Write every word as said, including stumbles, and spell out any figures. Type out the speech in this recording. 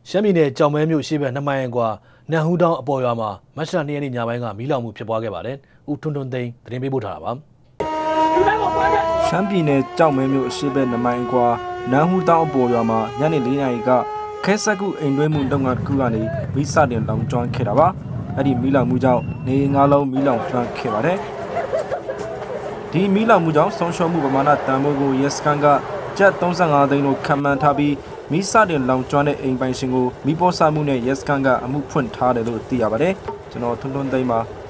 ရှမ်းပြည်နယ်ကြောင်မဲမြို့ရှေ့ဘက်နှစ်မိုင်ကွာနန်ဟူးတောင်အပေါ်ရွာမှာမတ်လနှစ်ရက်နေ့ညပိုင်းကမီးလောင်မှုဖြစ်ပွားခဲ့ပါတယ်။ဦးထွန်းထွန်းသိန်းသတင်းပေးပို့ထားတာပါ။ရှမ်းပြည်နယ်ကြောင်မဲမြို့ရှေ့ဘက်နှစ်မိုင်ကွာနန်ဟူးတောင်အပေါ်ရွာမှာညနေလေးနာရီကခဲဆက်ကူအိမ်တွဲမှုလုပ်ငန်းတစ်ခုကနေမီးစတင်လောင်ကျွမ်းခဲ့တာပါ။အဲ့ဒီမီးလောင်မှုကြောင့်နေငါးလုံးမီးလောင်ကျွမ်းခဲ့ပါတယ်။ဒီမီးလောင်မှုကြောင့်ဆုံးရှုံးမှုပမာဏတန်ဖိုးကိုရဲစခန်းကကျပ်သုံးဆယ့်ငါးသိန်းလို့ခန့်မှန်းထားပြီးမီးစတင်လောင်ကျွမ်းတဲ့အိမ်ပိုင်ရှင်ကိုမီးပေါ်ဆမှုနဲ့ရဲစခန်းကအမှုဖွင့်ထားတယ်လို့သိရပါတယ်။ကျွန်တော်ထွန်းထွန်းသိန်းပါ